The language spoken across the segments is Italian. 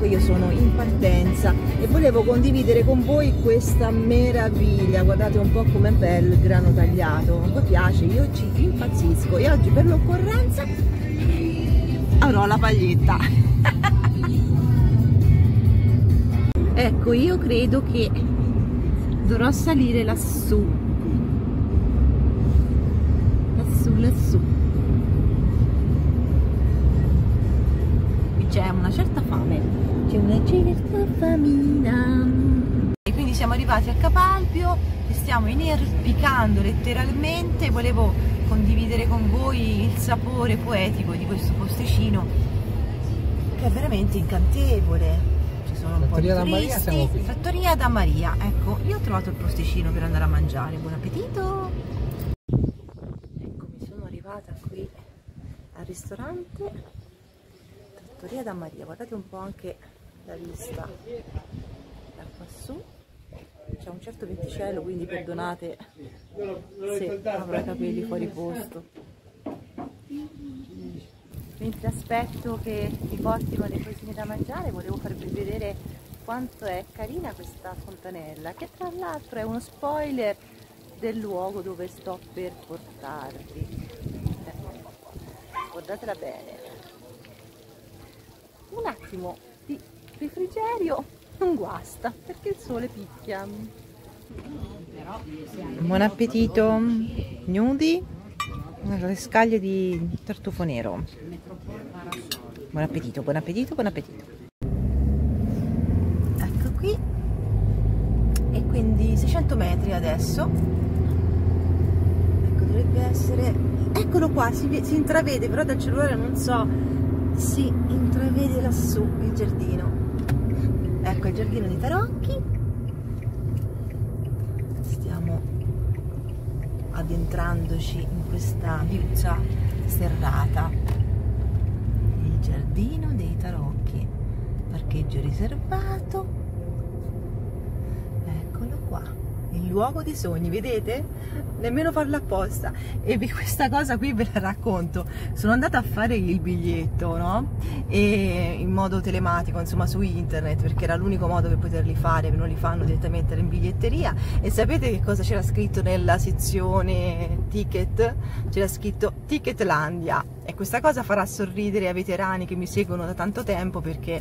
io sono in partenza e volevo condividere con voi questa meraviglia. Guardate un po' com'è bello il grano tagliato, a voi piace, io ci impazzisco e oggi per l'occorrenza avrò la paglietta. Ecco, io credo che dovrò salire lassù, lassù. Qui c'è una certa fame, c'è una certa famina. E quindi siamo arrivati a Capalbio e stiamo inerpicando letteralmente. Volevo condividere con voi il sapore poetico di questo posticino che è veramente incantevole. Sono un po' di turisti. Trattoria da Maria, ecco, io ho trovato il posticino per andare a mangiare. Buon appetito! Ecco, mi sono arrivata qui al ristorante Trattoria da Maria. Guardate un po' anche la vista da quassù. C'è un certo venticello, quindi perdonate se avrò i capelli fuori posto. Mentre aspetto che mi portino le cosine da mangiare, volevo farvi vedere quanto è carina questa fontanella, che tra l'altro è uno spoiler del luogo dove sto per portarvi. Guardatela bene. Un attimo di refrigerio non guasta, perché il sole picchia. Buon appetito, nudi. Le scaglie di tartufo nero. Buon appetito, buon appetito, buon appetito. Ecco qui. E quindi 600 metri adesso. Ecco, dovrebbe essere... Eccolo qua, si intravede, però dal cellulare non so. Si intravede lassù il giardino. Ecco il giardino di tarocchi. Stiamo addentrandoci in questa viuzza serrata. Il giardino dei tarocchi, parcheggio riservato. Eccolo qua, il luogo dei sogni, vedete? Nemmeno farlo apposta. E questa cosa qui ve la racconto. Sono andata a fare il biglietto, no? E in modo telematico, insomma, su internet, perché era l'unico modo per poterli fare, non li fanno direttamente in biglietteria. E sapete che cosa c'era scritto nella sezione ticket? C'era scritto Ticketlandia, e questa cosa farà sorridere ai veterani che mi seguono da tanto tempo, perché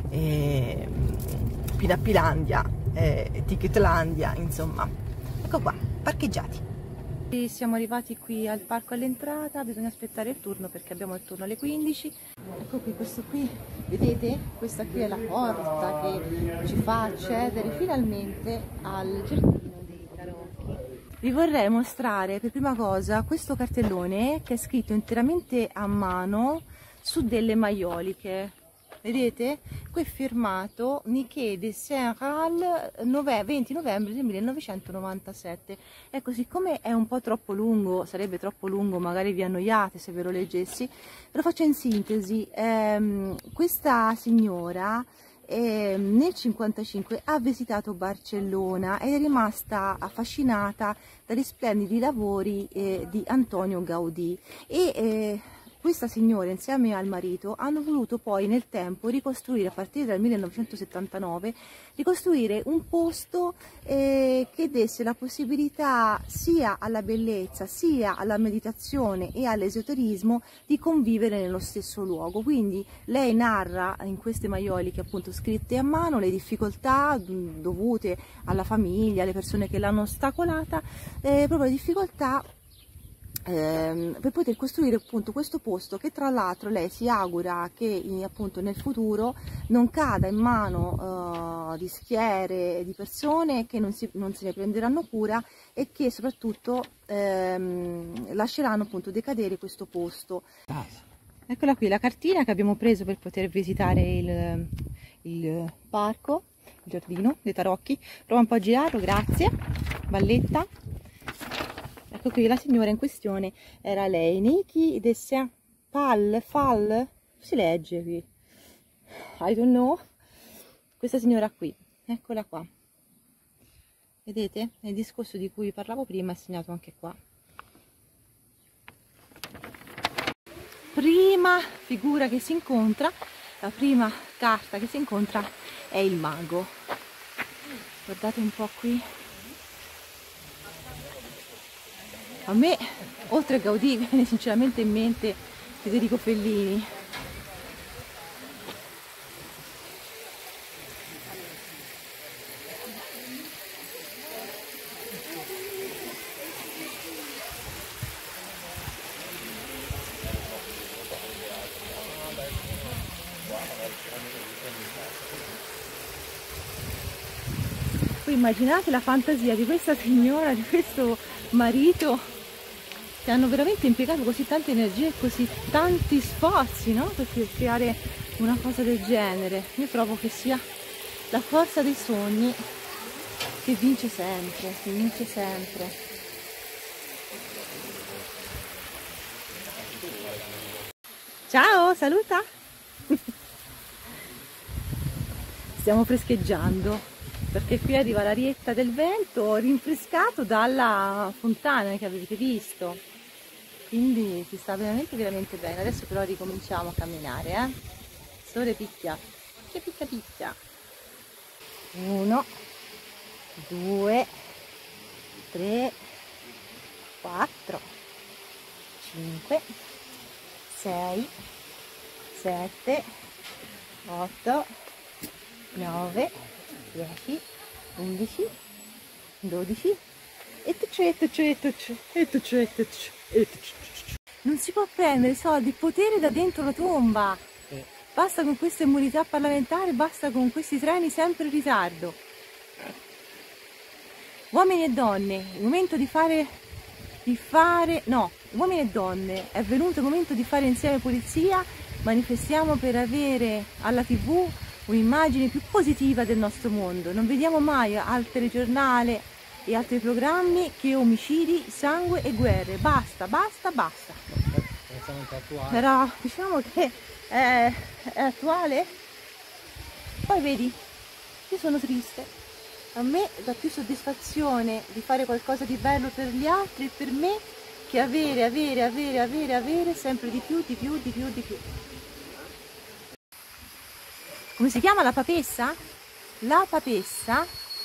Pinappilandia, Ticketlandia, insomma. Ecco qua, parcheggiati. E siamo arrivati qui al parco all'entrata, bisogna aspettare il turno perché abbiamo il turno alle 15. Ecco qui, questo qui, vedete? Questa qui è la porta che ci fa accedere finalmente al giardino dei tarocchi. Vi vorrei mostrare per prima cosa questo cartellone che è scritto interamente a mano su delle maioliche. Vedete? Qui è firmato Niché de Saint-Ral 20 novembre del 1997. Ecco, siccome è un po' troppo lungo, sarebbe troppo lungo, magari vi annoiate se ve lo leggessi, ve lo faccio in sintesi. Questa signora nel 1955 ha visitato Barcellona ed è rimasta affascinata dagli splendidi lavori di Antonio Gaudì e questa signora insieme al marito hanno voluto poi nel tempo ricostruire, a partire dal 1979, ricostruire un posto che desse la possibilità sia alla bellezza, sia alla meditazione e all'esoterismo di convivere nello stesso luogo. Quindi lei narra in queste maioliche appunto scritte a mano le difficoltà dovute alla famiglia, alle persone che l'hanno ostacolata, proprio le difficoltà per poter costruire appunto questo posto che tra l'altro lei si augura che appunto nel futuro non cada in mano di schiere di persone che non se ne prenderanno cura e che soprattutto lasceranno appunto decadere questo posto. Eccola qui la cartina che abbiamo preso per poter visitare il parco, il giardino dei tarocchi. Prova un po' a girarlo, grazie. Valletta. Ecco qui la signora in questione era lei, Niki de Saint-Fall, si legge qui, I don't know, questa signora qui, eccola qua, vedete? Nel discorso di cui vi parlavo prima è segnato anche qua. Prima figura che si incontra La prima carta che si incontra è il mago. Guardate un po' qui. A me, oltre a Gaudì, viene sinceramente in mente Federico Fellini. Poi immaginate la fantasia di questa signora, di questo marito, che hanno veramente impiegato così tante energie e così tanti sforzi, no? Per creare una cosa del genere. Io trovo che sia la forza dei sogni che vince sempre, che vince sempre. Ciao, saluta! Stiamo frescheggiando perché qui arriva l'arietta del vento rinfrescato dalla fontana che avete visto, quindi si sta veramente veramente bene. Adesso però ricominciamo a camminare, il sole picchia, che picchia picchia. 1 2 3 4 5 6 7 8 9 10 11 12 non si può prendere soldi, potere da dentro la tomba. Basta con questa immunità parlamentare, basta con questi treni sempre in ritardo. Uomini e donne, il momento di fare no, uomini e donne, è venuto il momento di fare insieme pulizia. Manifestiamo per avere alla TV un'immagine più positiva del nostro mondo. Non vediamo mai al telegiornale e altri programmi che omicidi, sangue e guerre. Basta, basta, basta. Però diciamo che è attuale. Poi vedi, io sono triste. A me dà più soddisfazione di fare qualcosa di bello per gli altri e per me che avere sempre di più. Come si chiama la papessa? La papessa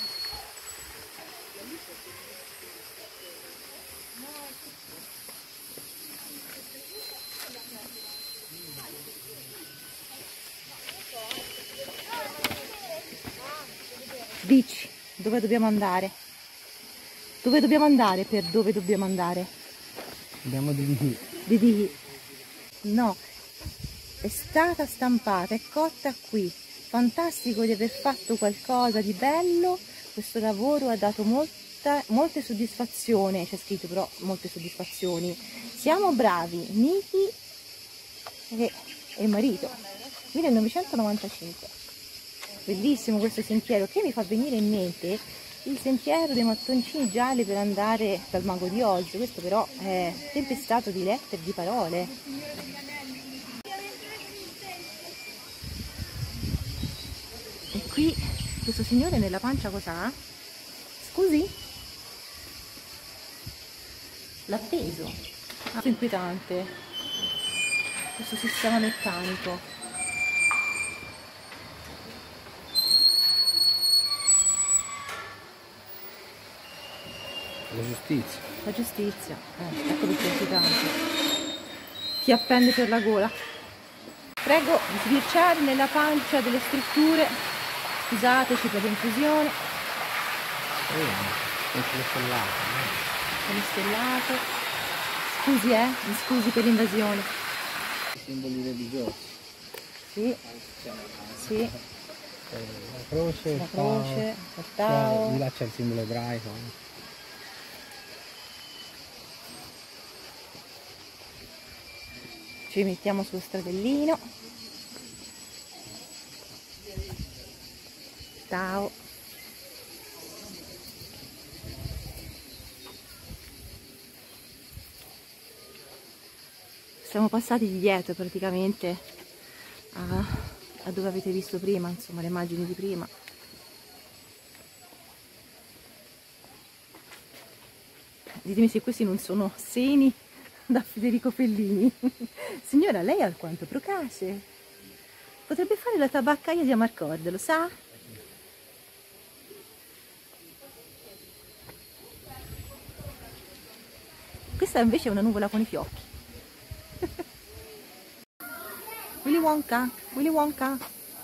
dici dove dobbiamo andare? Dove dobbiamo andare per dove dobbiamo andare? Abbiamo di no, è stata stampata, è cotta qui. Fantastico di aver fatto qualcosa di bello. Questo lavoro ha dato molte soddisfazioni, c'è scritto però molte soddisfazioni. Siamo bravi, Niki e marito. 1995. Bellissimo questo sentiero, che mi fa venire in mente il sentiero dei mattoncini gialli per andare dal Mago di Oz. Questo però è tempestato di lettere, di parole. E qui questo signore nella pancia cos'ha? Scusi? L'ha preso. È inquietante questo sistema meccanico. la giustizia. La giustizia, ecco perché è inquietante. Ti appende per la gola. Prego di sbirciare nella pancia delle strutture. Scusateci per l'inclusione. Le stellate. Con le stellate. Scusi, mi scusi per l'invasione. I simboli religiosi. Sì, sì. La croce, Il Tao. Di là c'è il simbolo ebraico. Ci mettiamo sullo stradellino. Ciao. Siamo passati dietro praticamente a dove avete visto prima, insomma, le immagini di prima. Ditemi se questi non sono seni da Federico Fellini. Signora, lei ha alquanto procase. Potrebbe fare la tabaccaia di Amarcord, lo sa? Questa invece è una nuvola con i fiocchi. Willy Wonka, Willy Wonka.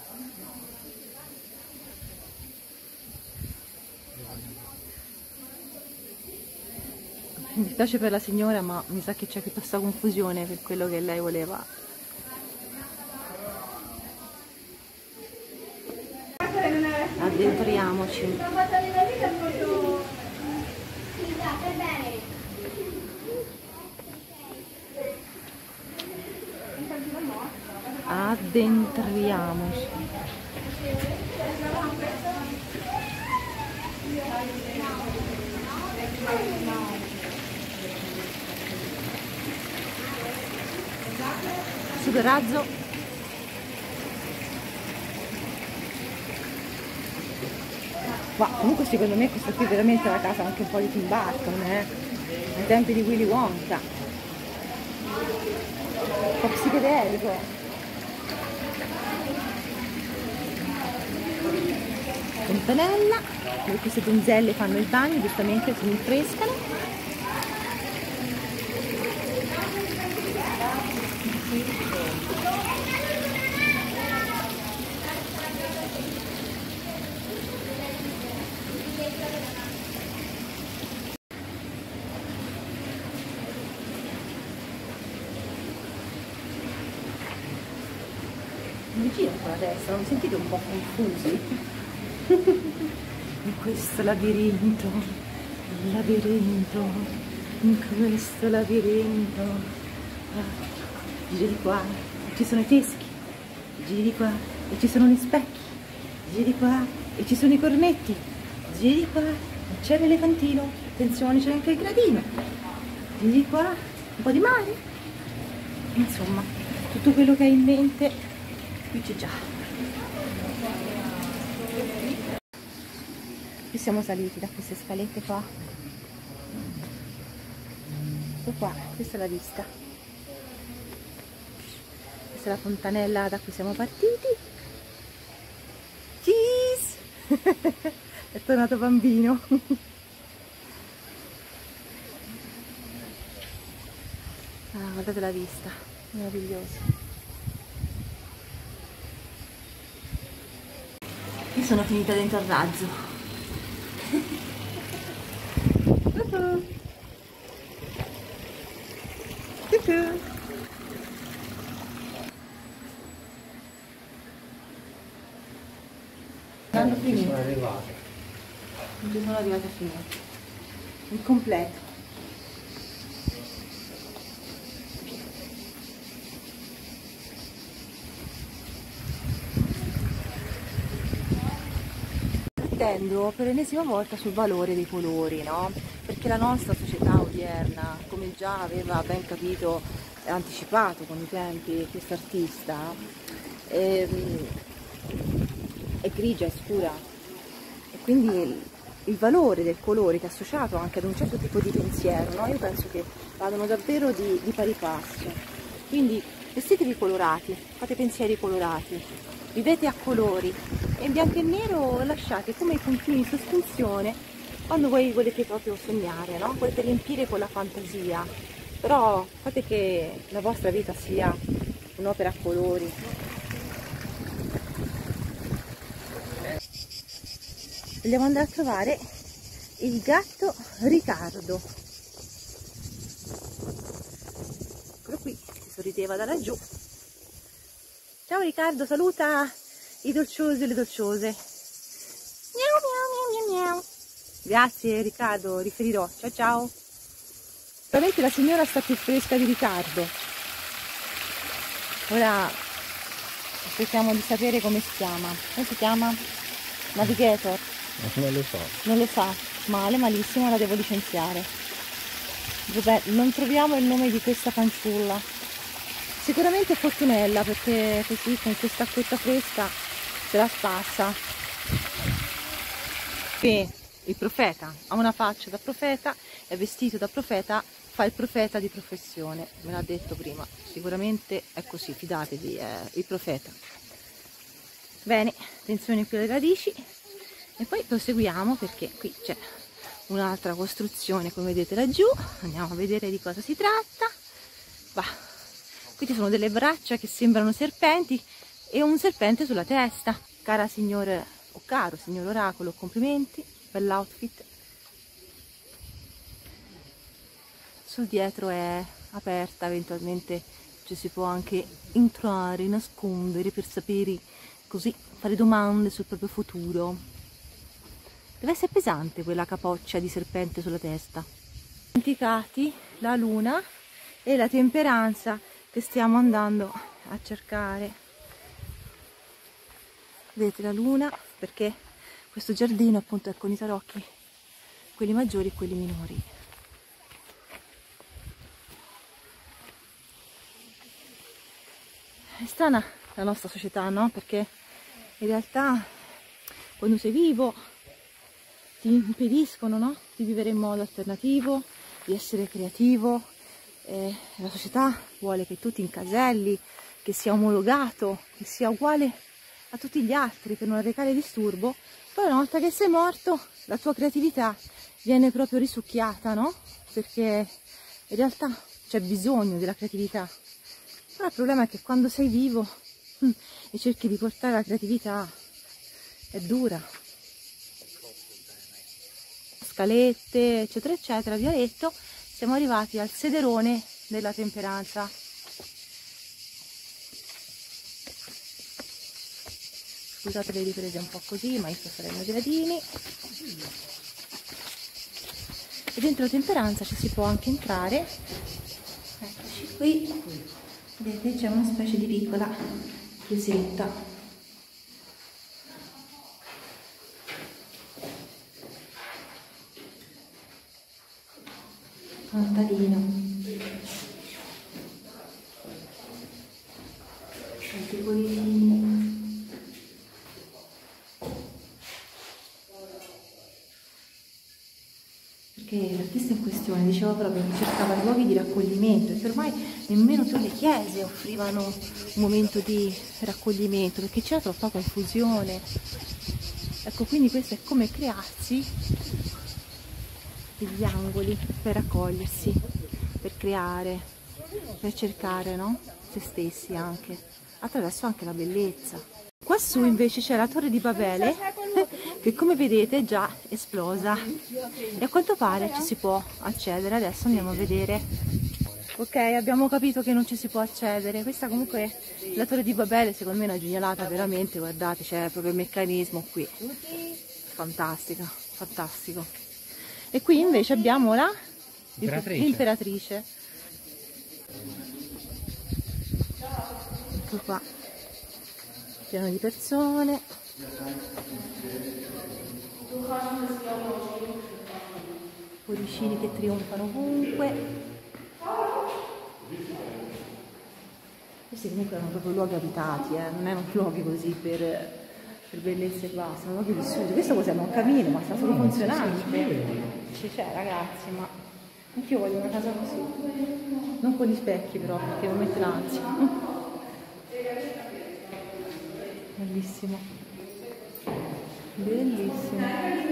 Mi dispiace per la signora, ma mi sa che c'è questa confusione per quello che lei voleva. Addentriamoci. Addentriamoci. Super razzo. Ma comunque secondo me questa qui è veramente la casa anche un po' di Tim Burton, ai tempi di Willy Wonka. Un po' psichedelico. Fontanella, dove queste donzelle fanno il bagno, giustamente si rinfrescano. Mi giro con la destra, non mi sentite un po' confusi? In questo labirinto, in questo labirinto. Giri di qua, e ci sono i teschi, giri di qua, e ci sono gli specchi, giri di qua, e ci sono i cornetti, giri di qua, e c'è l'elefantino, attenzione c'è anche il gradino, giri di qua, un po' di mare. Insomma, tutto quello che hai in mente, qui c'è già. Qui siamo saliti da queste scalette qua. Ecco qua, questa è la vista. Questa è la fontanella da cui siamo partiti. Cheese! È tornato bambino. Ah, guardate la vista, meravigliosa. Io sono finita dentro al razzo. Sono arrivate. Non ci sono arrivate fino. Il completo. Riflettendo per l'ennesima volta sul valore dei colori, no? Perché la nostra società odierna, come già aveva ben capito e anticipato con i tempi questo artista, è grigia, è scura, e quindi il valore del colore che è associato anche ad un certo tipo di pensiero, no? Io penso che vadano davvero di pari passo. Quindi vestitevi colorati, fate pensieri colorati, vivete a colori, e in bianco e nero lasciate come i puntini in sospensione quando voi volete proprio sognare, no? Volete riempire con la fantasia, però fate che la vostra vita sia un'opera a colori. Vogliamo andare a trovare il gatto Riccardo. Eccolo qui, si sorrideva da laggiù. Ciao Riccardo, saluta i dolciosi e le dolciose. Miau miau miau miau miau. Grazie Riccardo, riferirò. Ciao ciao. Veramente la signora sta più fresca di Riccardo. Ora aspettiamo di sapere come si chiama. Come si chiama? Navigator. Non lo so. Non lo sa, male, malissimo, la devo licenziare. Vabbè, non troviamo il nome di questa fanciulla. Sicuramente Fortunella, perché così con questa acquetta fresca se la spassa. E il profeta ha una faccia da profeta, è vestito da profeta, fa il profeta di professione, me l'ha detto prima. Sicuramente è così, fidatevi, è il profeta. Bene, attenzione qui alle radici. E poi proseguiamo perché qui c'è un'altra costruzione, come vedete laggiù. Andiamo a vedere di cosa si tratta. Va. Qui ci sono delle braccia che sembrano serpenti e un serpente sulla testa. Cara signor, o caro signor oracolo, complimenti, bell'outfit. Sul dietro è aperta, eventualmente ci si può anche entrare, nascondere per sapere, così fare domande sul proprio futuro. Deve essere pesante quella capoccia di serpente sulla testa. Dimenticati la luna e la temperanza che stiamo andando a cercare. Vedete la luna, perché questo giardino appunto è con i tarocchi, quelli maggiori e quelli minori. È strana la nostra società, no? Perché in realtà quando sei vivo ti impediscono, no? Di vivere in modo alternativo, di essere creativo. La società vuole che tu ti incaselli, che sia omologato, che sia uguale a tutti gli altri per non arrecare disturbo. Poi una volta che sei morto la tua creatività viene proprio risucchiata, no? Perché in realtà c'è bisogno della creatività. Però il problema è che quando sei vivo e cerchi di portare la creatività è dura. Scalette, eccetera, eccetera, vi ho detto, siamo arrivati al sederone della temperanza. Scusate le riprese un po' così, ma io sto salendo i gradini. E dentro la temperanza ci si può anche entrare. Eccoci qui. Vedete, c'è una specie di piccola chiesetta. Altarino. Tanti cuoricini. Perché l'artista in questione diceva proprio che cercava luoghi di raccoglimento e che ormai nemmeno più le chiese offrivano un momento di raccoglimento perché c'era troppa confusione. Ecco, quindi questo è come crearsi degli angoli per raccogliersi, per creare, per cercare, no? Se stessi anche, attraverso anche la bellezza. Qua su invece c'è la torre di Babele che come vedete è già esplosa e a quanto pare ci si può accedere. Adesso andiamo a vedere. Ok, abbiamo capito che non ci si può accedere. Questa comunque è la torre di Babele, secondo me è una genialata veramente, guardate, c'è proprio il meccanismo qui. Fantastica, fantastico. E qui invece abbiamo l'imperatrice. Ecco qua, pieno di persone. Cuoricini che trionfano ovunque. Questi comunque erano proprio luoghi abitati, non erano luoghi così per bellezza e basta, sono luoghi vissuti. Questo cos'è? Un camino, ma sta solo funzionante. C'è ragazzi, ma anch'io voglio una casa così. Non con gli specchi però, perché mi mette l'ansia. Bellissimo. Bellissimo.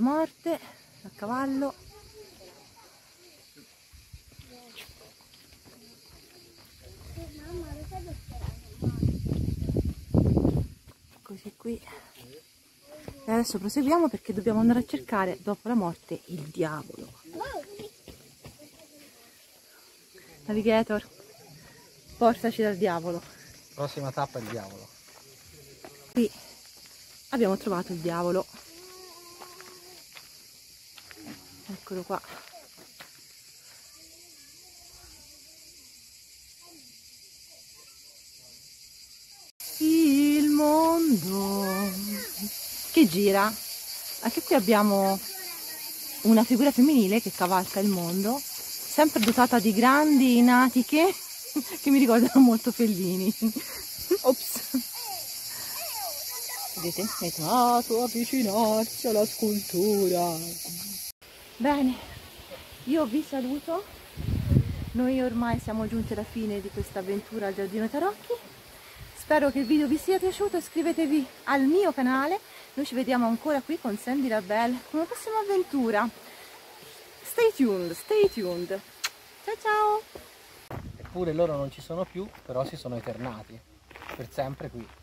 morte a cavallo. Così qui. E adesso proseguiamo perché dobbiamo andare a cercare dopo la morte il diavolo. Navigator, portaci dal diavolo. Prossima tappa il diavolo. Qui abbiamo trovato il diavolo. Eccolo qua. Il mondo che gira. Anche qui abbiamo una figura femminile che cavalca il mondo, sempre dotata di grandi natiche che mi ricordano molto Fellini. Ops. Vedete? È stato avvicinarsi alla scultura. Bene, io vi saluto. Noi ormai siamo giunti alla fine di questa avventura al Giardino Tarocchi. Spero che il video vi sia piaciuto, iscrivetevi al mio canale. Noi ci vediamo ancora qui con Sandy Labelle con una prossima avventura. Stay tuned, stay tuned. Ciao ciao! Eppure loro non ci sono più, però si sono eternati. Per sempre qui.